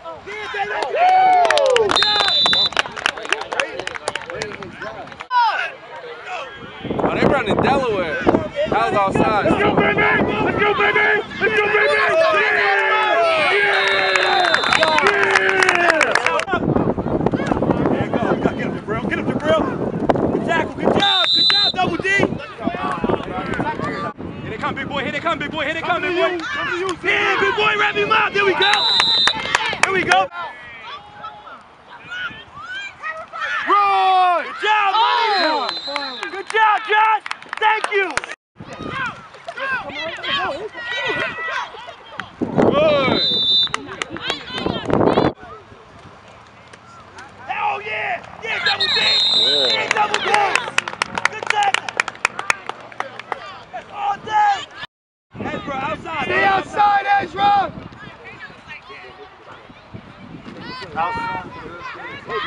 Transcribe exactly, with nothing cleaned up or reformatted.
Oh, they running Delaware. That was outside. Let's go, baby! Let's go, baby! Let's go, baby! Yeah! There you go. You gotta get him, Jabril. Get him, Jabril. Good tackle. Good job. Good job, Double D. Here they come, big boy. Here they come, big boy. Here they come, big boy. Yeah, big boy. Wrap him up. There we go. There we go. Run! Good job, buddy. Oh. Good job, Josh. Thank you. Good. Oh yeah, yeah, double D. Yeah, yeah double D. Good tackle. That's all day. Ezra outside. Stay outside, Ezra. Outside.